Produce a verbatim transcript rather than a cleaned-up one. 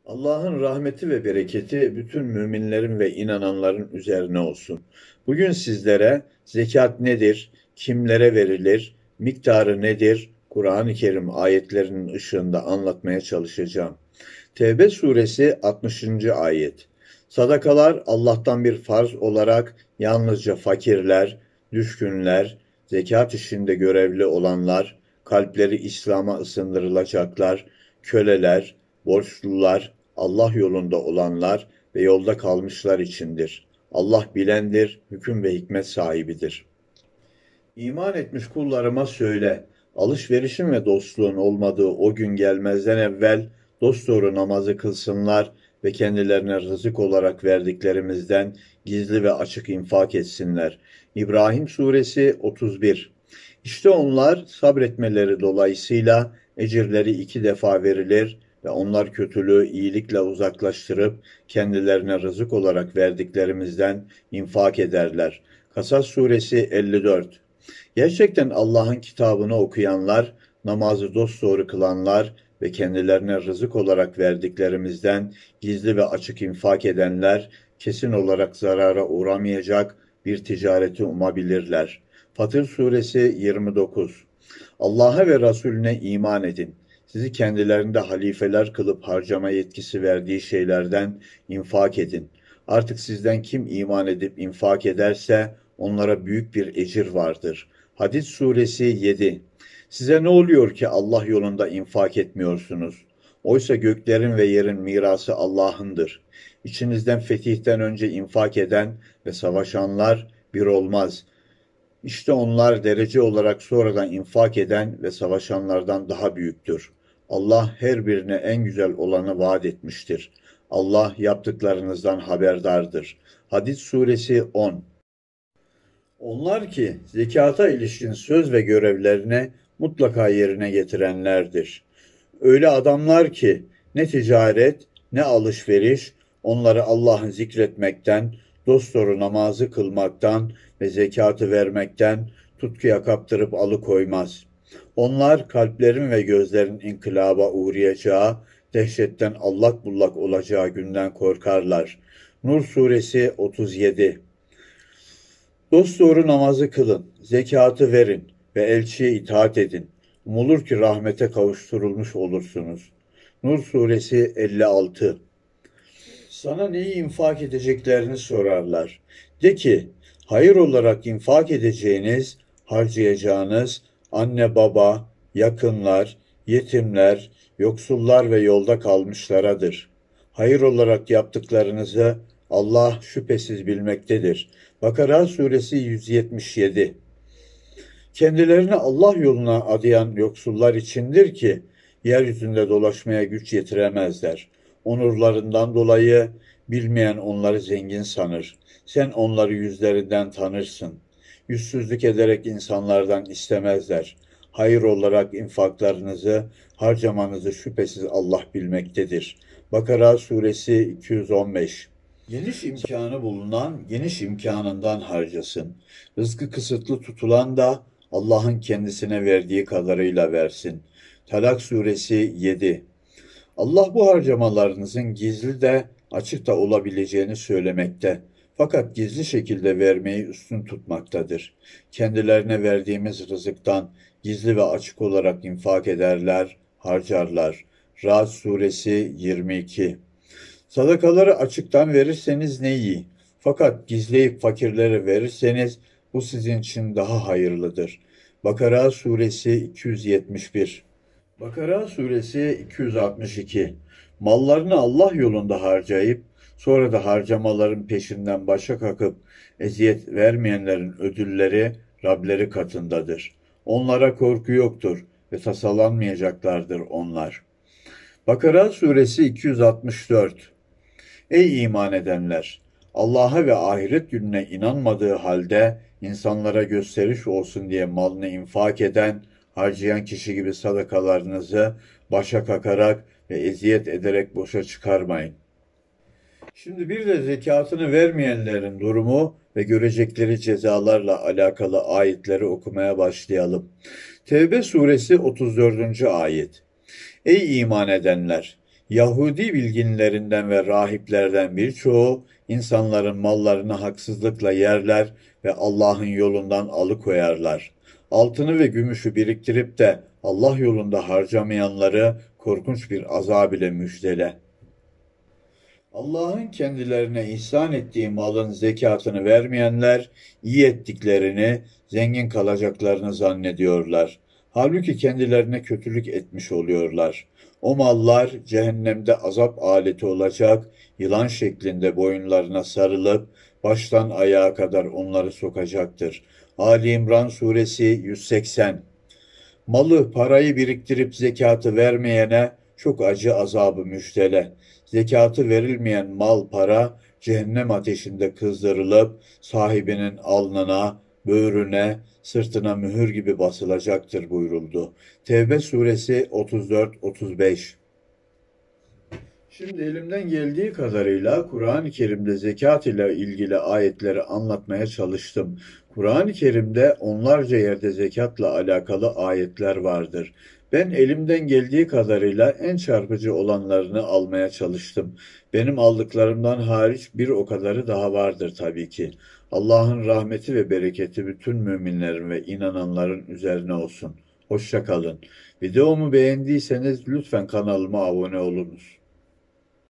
Allah'ın rahmeti ve bereketi bütün müminlerin ve inananların üzerine olsun. Bugün sizlere zekat nedir, kimlere verilir, miktarı nedir, Kur'an-ı Kerim ayetlerinin ışığında anlatmaya çalışacağım. Tevbe suresi altmışıncı ayet. Sadakalar Allah'tan bir farz olarak yalnızca fakirler, düşkünler, zekat işinde görevli olanlar, kalpleri İslam'a ısındırılacaklar, köleler, borçlular, Allah yolunda olanlar ve yolda kalmışlar içindir. Allah bilendir, hüküm ve hikmet sahibidir. İman etmiş kullarıma söyle, alışverişin ve dostluğun olmadığı o gün gelmezden evvel dosdoğru namazı kılsınlar ve kendilerine rızık olarak verdiklerimizden gizli ve açık infak etsinler. İbrahim suresi otuz bir. İşte onlar sabretmeleri dolayısıyla ecirleri iki defa verilir ve onlar kötülüğü iyilikle uzaklaştırıp kendilerine rızık olarak verdiklerimizden infak ederler. Kasas suresi elli dört. Gerçekten Allah'ın kitabını okuyanlar, namazı dosdoğru kılanlar ve kendilerine rızık olarak verdiklerimizden gizli ve açık infak edenler kesin olarak zarara uğramayacak bir ticareti umabilirler. Fatır suresi yirmi dokuz. Allah'a ve Resulüne iman edin. Sizi kendilerinde halifeler kılıp harcama yetkisi verdiği şeylerden infak edin. Artık sizden kim iman edip infak ederse onlara büyük bir ecir vardır. Hadid suresi yedi. Size ne oluyor ki Allah yolunda infak etmiyorsunuz? Oysa göklerin ve yerin mirası Allah'ındır. İçinizden fetihten önce infak eden ve savaşanlar bir olmaz. İşte onlar derece olarak sonradan infak eden ve savaşanlardan daha büyüktür. Allah her birine en güzel olanı vaat etmiştir. Allah yaptıklarınızdan haberdardır. Hadid suresi on. Onlar ki zekata ilişkin söz ve görevlerini mutlaka yerine getirenlerdir. Öyle adamlar ki ne ticaret ne alışveriş onları Allah'ı zikretmekten, dosdoğru namazı kılmaktan ve zekatı vermekten tutkuya kaptırıp alıkoymaz. Onlar kalplerin ve gözlerin inkılaba uğrayacağı, dehşetten allak bullak olacağı günden korkarlar. Nur suresi otuz yedi. Dosdoğru namazı kılın, zekatı verin ve elçiye itaat edin. Umulur ki rahmete kavuşturulmuş olursunuz. Nur suresi elli altı. Sana neyi infak edeceklerini sorarlar. De ki, hayır olarak infak edeceğiniz, harcayacağınız anne baba, yakınlar, yetimler, yoksullar ve yolda kalmışlaradır. Hayır olarak yaptıklarınızı Allah şüphesiz bilmektedir. Bakara suresi yüz yetmiş yedi. Kendilerini Allah yoluna adayan yoksullar içindir ki yeryüzünde dolaşmaya güç yetiremezler. Onurlarından dolayı bilmeyen onları zengin sanır. Sen onları yüzlerinden tanırsın. Yüzsüzlük ederek insanlardan istemezler. Hayır olarak infaklarınızı, harcamanızı şüphesiz Allah bilmektedir. Bakara suresi iki yüz on beş. Geniş imkanı bulunan geniş imkanından harcasın. Rızkı kısıtlı tutulan da Allah'ın kendisine verdiği kadarıyla versin. Talak suresi yedi. Allah bu harcamalarınızın gizli de açık da olabileceğini söylemekte. Fakat gizli şekilde vermeyi üstün tutmaktadır. Kendilerine verdiğimiz rızıktan gizli ve açık olarak infak ederler, harcarlar. Ra'd suresi yirmi iki. Sadakaları açıktan verirseniz ne iyi. Fakat gizleyip fakirlere verirseniz bu sizin için daha hayırlıdır. Bakara suresi iki yüz yetmiş bir. Bakara suresi iki yüz altmış iki. Mallarını Allah yolunda harcayıp sonra da harcamaların peşinden başa kakıp eziyet vermeyenlerin ödülleri Rableri katındadır. Onlara korku yoktur ve tasalanmayacaklardır onlar. Bakara suresi iki yüz altmış dört. Ey iman edenler! Allah'a ve ahiret gününe inanmadığı halde insanlara gösteriş olsun diye malını infak eden, harcayan kişi gibi sadakalarınızı başa kakarak ve eziyet ederek boşa çıkarmayın. Şimdi bir de zekatını vermeyenlerin durumu ve görecekleri cezalarla alakalı ayetleri okumaya başlayalım. Tevbe suresi otuz dördüncü ayet. Ey iman edenler! Yahudi bilginlerinden ve rahiplerden birçoğu insanların mallarını haksızlıkla yerler ve Allah'ın yolundan alıkoyarlar. Altını ve gümüşü biriktirip de Allah yolunda harcamayanları korkunç bir azab ile müjdele. Allah'ın kendilerine ihsan ettiği malın zekatını vermeyenler, iyi ettiklerini, zengin kalacaklarını zannediyorlar. Halbuki kendilerine kötülük etmiş oluyorlar. O mallar cehennemde azap aleti olacak, yılan şeklinde boyunlarına sarılıp, baştan ayağa kadar onları sokacaktır. Ali İmran suresi yüz seksen. Malı, parayı biriktirip zekatı vermeyene çok acı azabı müjdele. Zekatı verilmeyen mal, para cehennem ateşinde kızdırılıp sahibinin alnına, böğrüne, sırtına mühür gibi basılacaktır buyuruldu. Tevbe suresi otuz dört otuz beş. Şimdi elimden geldiği kadarıyla Kur'an-ı Kerim'de zekat ile ilgili ayetleri anlatmaya çalıştım. Kur'an-ı Kerim'de onlarca yerde zekatla alakalı ayetler vardır. Ben elimden geldiği kadarıyla en çarpıcı olanlarını almaya çalıştım. Benim aldıklarımdan hariç bir o kadarı daha vardır tabii ki. Allah'ın rahmeti ve bereketi bütün müminlerin ve inananların üzerine olsun. Hoşça kalın. Videomu beğendiyseniz lütfen kanalıma abone olunuz.